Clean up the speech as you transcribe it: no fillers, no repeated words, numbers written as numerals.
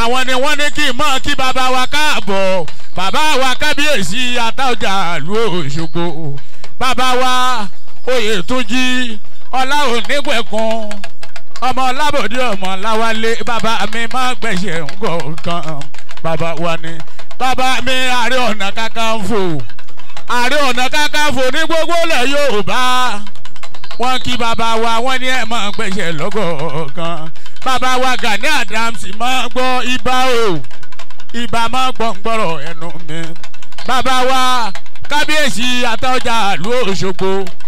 àwọn ni wọ́n ní kí n mọ̀ kí bàbá wa káàbọ̀ bàbá wa kábíyèsí Ataoja ìlú Òṣogbo bàbá wa Oyètúnjí ọlá onígbẹ̀kùn ọmọ lábòdì ọmọ láwálé bàbá mi má gbẹ̀ṣẹ̀ nǹkan bàbá wa ni bàbá mi Ààrẹ Ọ̀nà Kakanfò Ààrẹ Ọ̀nà Kakanfò ní gbogbo ilẹ̀ Yorùbá wọ́n kí bàbá wa wọ́n ní ẹ̀ má gbẹ̀ṣẹ̀ lọ́gọ̀ọ̀kan bàbá wa Gani Adams máa gbọ́ ibà o ibà máa gbọ́ ngbọ́rọ̀ ẹnu mi bàbá wa kábíyèsí Ataoja ìlú Òṣogbo